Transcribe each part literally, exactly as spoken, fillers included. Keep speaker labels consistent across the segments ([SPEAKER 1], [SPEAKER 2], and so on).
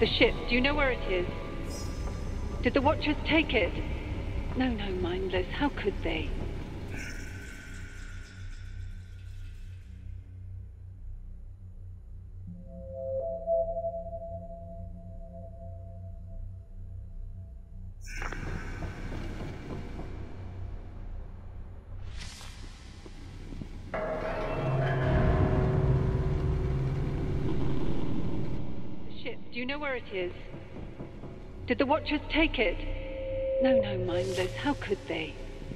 [SPEAKER 1] The ship, do you know where it is? Did the Watchers take it? No, no, mindless. How could they? Do you know where it is? Did the Watchers take it? No, no, mindless. How could they?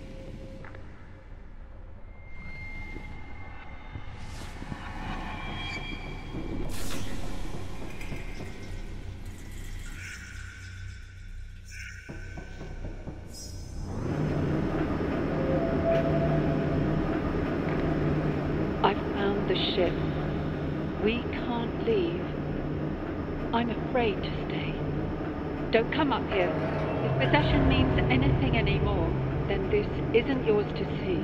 [SPEAKER 1] I've found the ship. We can't leave. I'm afraid to stay. Don't come up here. If possession means anything anymore, then this isn't yours to see.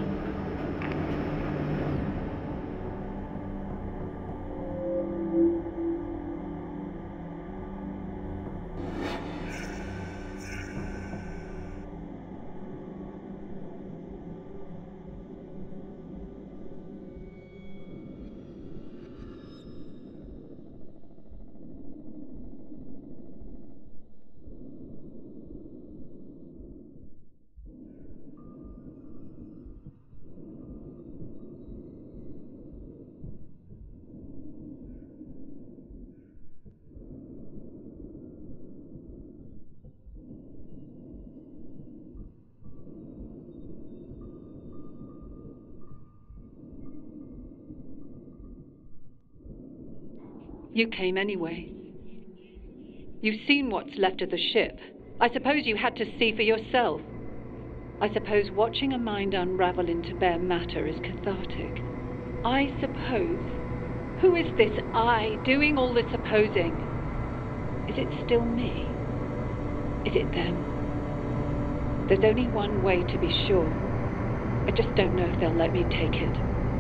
[SPEAKER 1] You came anyway. You've seen what's left of the ship. I suppose you had to see for yourself. I suppose watching a mind unravel into bare matter is cathartic. I suppose. Who is this I doing all the supposing? Is it still me? Is it them? There's only one way to be sure. I just don't know if they'll let me take it.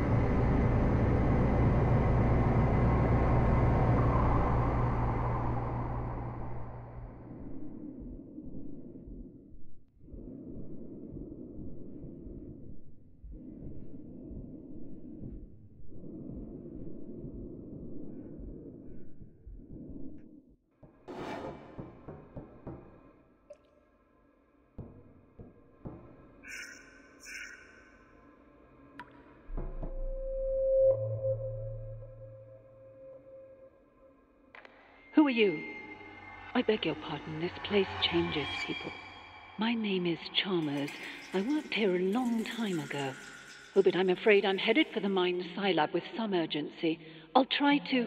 [SPEAKER 1] Who are you? I beg your pardon, this place changes people. My name is Chalmers. I worked here a long time ago. Oh, but I'm afraid I'm headed for the mine Scilab with some urgency. I'll try to...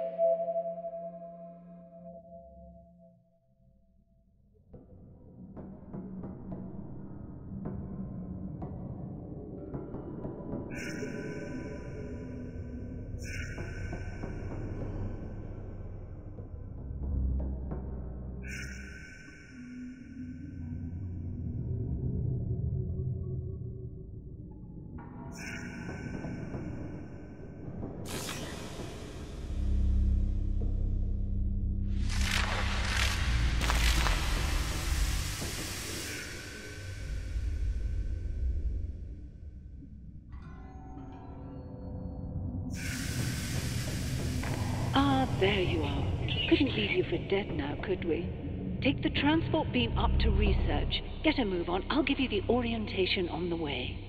[SPEAKER 1] There you are. Couldn't leave you for dead now, could we? Take the transport beam up to research. Get a move on. I'll give you the orientation on the way.